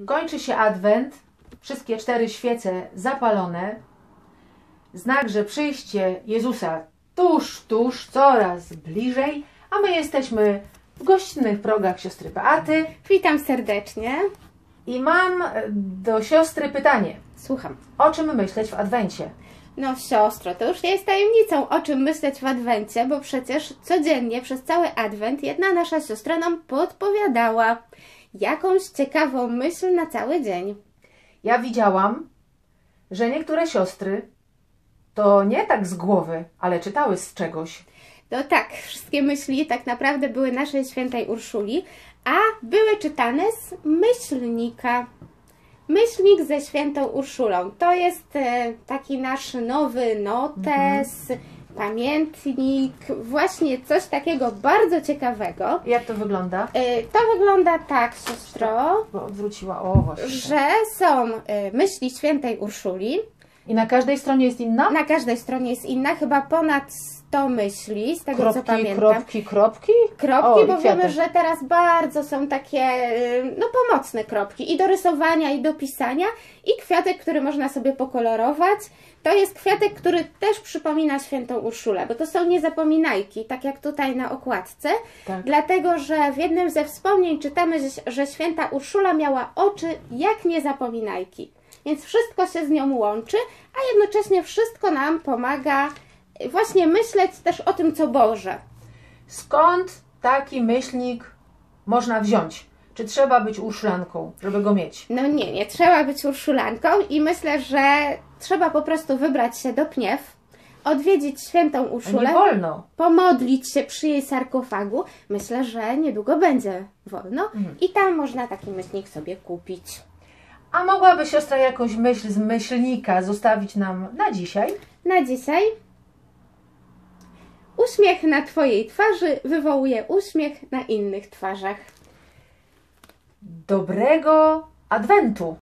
Kończy się Adwent, wszystkie 4 świece zapalone. Znak, że przyjście Jezusa tuż, coraz bliżej, a my jesteśmy w gościnnych progach siostry Beaty. Witam serdecznie. I mam do siostry pytanie. Słucham. O czym myśleć w Adwencie? No siostro, to już nie jest tajemnicą, o czym myśleć w Adwencie, bo przecież codziennie przez cały Adwent jedna nasza siostra nam podpowiadała jakąś ciekawą myśl na cały dzień. Ja widziałam, że niektóre siostry to nie tak z głowy, ale czytały z czegoś. No tak, wszystkie myśli tak naprawdę były naszej świętej Urszuli, a były czytane z myślnika. Myślnik ze świętą Urszulą. To jest taki nasz nowy notes, pamiętnik, właśnie coś takiego bardzo ciekawego. Jak to wygląda? To wygląda tak, siostro, Bo odwróciła, o właśnie. że są myśli świętej Urszuli. I na każdej stronie jest inna? Na każdej stronie jest inna, chyba ponad 100 myśli, z tego co pamiętam. Kropki? Kropki, O, bo i wiemy, kwiaty. że teraz bardzo są takie pomocne kropki i do rysowania, i do pisania, i kwiatek, który można sobie pokolorować. To jest kwiatek, który też przypomina świętą Urszulę, bo to są niezapominajki, tak jak tutaj na okładce, Tak. dlatego, że w jednym ze wspomnień czytamy, że święta Urszula miała oczy jak niezapominajki. Więc wszystko się z nią łączy, a jednocześnie wszystko nam pomaga właśnie myśleć też o tym, co Boże. Skąd taki myślnik można wziąć? Czy trzeba być urszulanką, żeby go mieć? No nie trzeba być urszulanką i myślę, że trzeba po prostu wybrać się do Pniew, odwiedzić świętą Urszulę, Nie wolno. pomodlić się przy jej sarkofagu. Myślę, że niedługo będzie wolno i tam można taki myślnik sobie kupić. A mogłaby siostra jakąś myśl z myślnika zostawić nam na dzisiaj? Na dzisiaj uśmiech na Twojej twarzy wywołuje uśmiech na innych twarzach. Dobrego Adwentu!